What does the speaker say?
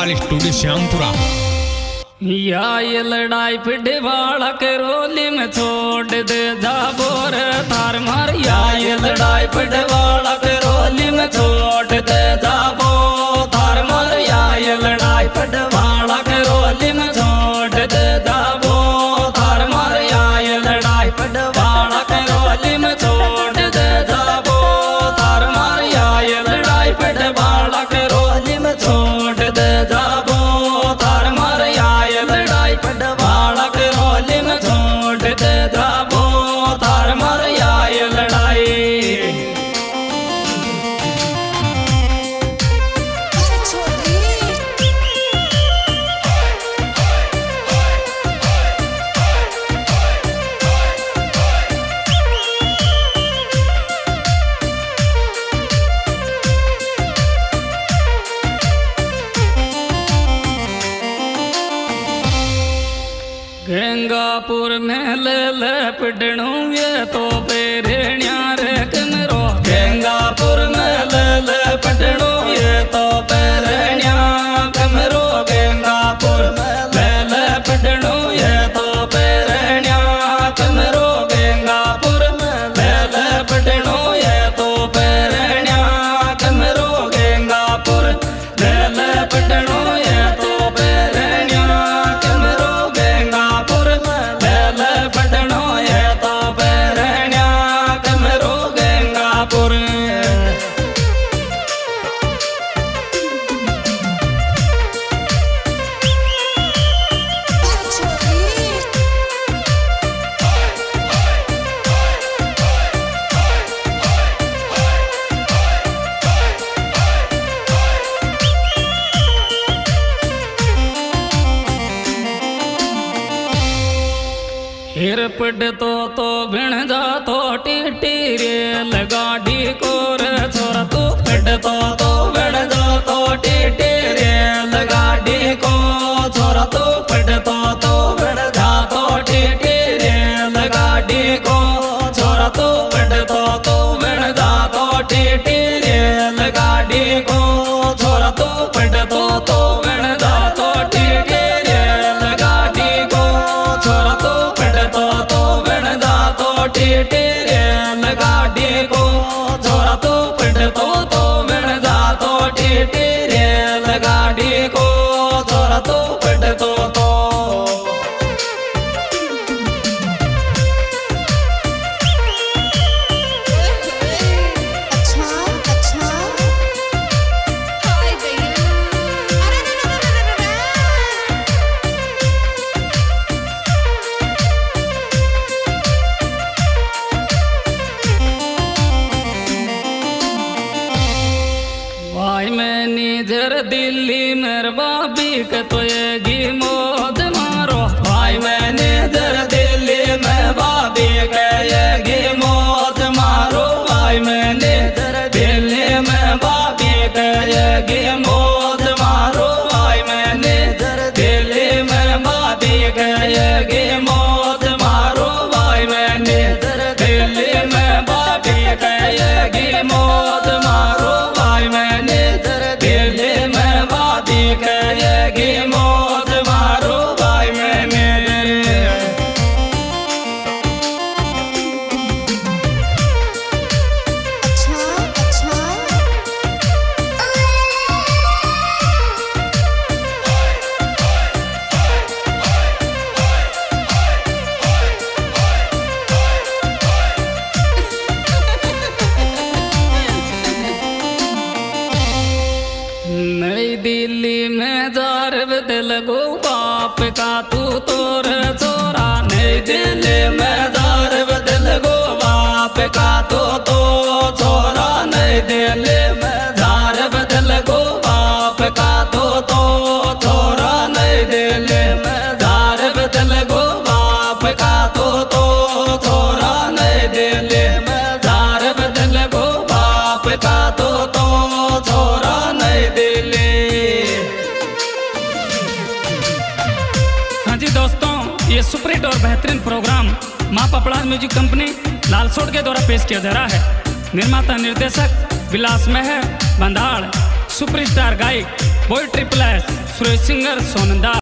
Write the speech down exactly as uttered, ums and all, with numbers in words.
Gopal studio Shyampura. या ये लड़ाई पिटे वाला के रोली में छोड़ दे जा बोर थार मार। या ये लड़ाई पिटे वाला के रोली में छोड़ दे जा बो थार मार। या ये लड़ाई पिटे वाला के रोली में छोड़ दे जा बो थार मार। या ये लड़ाई पिटे वाला के रोली में छोड़ दे जा बो थार मार। या ये लड़ाई पिटे वाला के रोली में छोड़ दे जा बो थार मार। या ये लड़ाई वाला के रोली में छोड़ दे जा बो थार मार। या ये लड़ाई गंगापुर में ले ले पिटणू ये तो पेरेण्या रे कमरो। गंगापुर में ले ले पिटणू ये तो पेरेण्या कमरो। गंगापुर में ले ले पिटणू ये तो पेरेण्या कमरो। गंगापुर में ले ले पिटणू ये तो पेरेण्या कमरो। गंगापुर ले ले पिटणू ये तो पेरेण्या कमरो। गंगापुर ले ले पिटणू ये तो पेरेण्या कमरो। गंगापुर हिरपट तो तो भिण जा तो टीटी रेल गाड़ी को रे छोरा तू पट तो तो भिण जा तो टीटी रेल गाड़ी को छोरा तू पट तो तो भिण जा तो टीटी रेल गाड़ी को छोरा तू पट तो तो भिण जा तो टीटी रेल गाड़ी को छोरा तू पट तो तो भिण जा तो टीटी रेल गाड़ी को छोरा तू पट तो तो भिण जा तो टीटी रेल गाड़ी को छोरा तू पट तो तो भिण जा तो टीटी रेल गाड़ी को छोरा तू पट तो तो भाई मैं निजर दिल्ली मेर बाबी के तो येगी मौत मारो। भाई मैं निजर दिल्ली में बाबी के येगी मौत मारो। भाई मैं निजर दिल्ली में बाबी के येगी मौत मारो। भाई मैं निजर दिल्ली में बाबी के येगी मौत मारो। भाई मैं निजर दिल्ली में बाबी के येगी मौत मारो। भाई मैं निजर दिल्ली में बाबी के येगी मौत मारो। भाई मैं मेरे नई दिल्ली में जार बदल गो बाप का तू तोर छोरा। नई दिल्ली में जार बदल गो बाप का तू तो छोरा। नई दिल्ली में जार बदल गो बाप का तू तो छोरा। नई दिल्ली में जार बदल गो बाप का तू तो छोरा। नई दिल्ली में जार बदल गो बाप का तू तो छोरा। नई दिल्ली। हाँ जी दोस्तों, ये सुपरहिट और बेहतरीन प्रोग्राम माँ पपड़ा म्यूजिक कंपनी लालसोट के द्वारा पेश किया जा रहा है। निर्माता निर्देशक विलास मेहर बंधाड़, सुपरस्टार गायक boy triple S. Suresh singer Sonada.